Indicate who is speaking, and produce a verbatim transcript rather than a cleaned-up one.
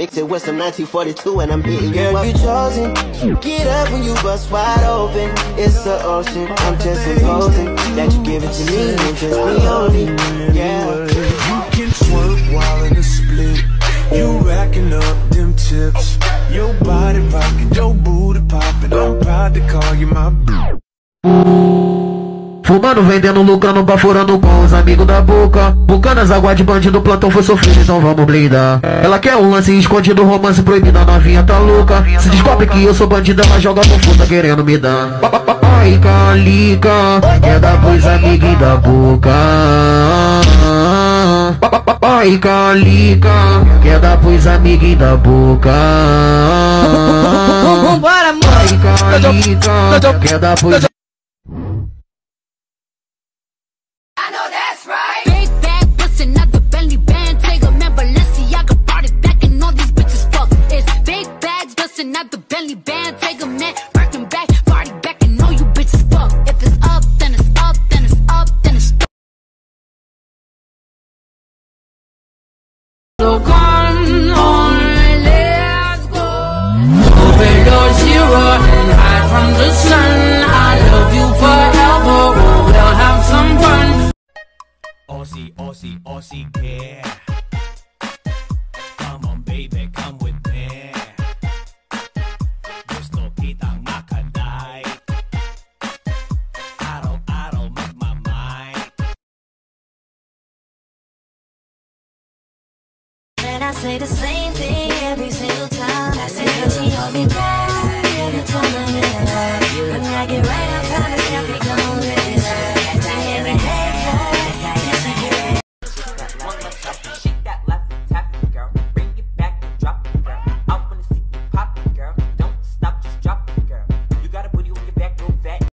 Speaker 1: Mix it with some nineteen forty-two and I'm hitting you up. You're chosen. Get up when you bust wide open. It's the ocean. I'm just imposing that you give it to me and just me only. Yeah.
Speaker 2: You can twerk while in the split. You racking up them tips. Your body rocking, your booty popping. I'm proud to call you my boo.
Speaker 3: Fumando, vendendo, lucrando, baforando com os amigos da boca. Bucanas, água de bandido, plantão foi sofrido, então vamos blindar. Ela quer um lance escondido, romance proibido, a novinha tá louca. Se descobre que eu sou bandido, ela joga no fundo, tá querendo me dar. Ai, calica, quer dar pros amiguinhos da boca. Ai, calica, quer dar pros amiguinhos da boca.
Speaker 4: Vambora, mano.
Speaker 3: Ai, calica, quer dar pros...
Speaker 5: Not the Bentley band, take a man, working back, party back, and know you bitches fuck. If it's up, then it's up, then it's up, then it's up. So come on, let's go. Go below zero and hide from the sun. I love you forever, we'll have some fun.
Speaker 6: Aussie, Aussie, Aussie, yeah. Come on, baby, come with me.
Speaker 5: And I say the same thing.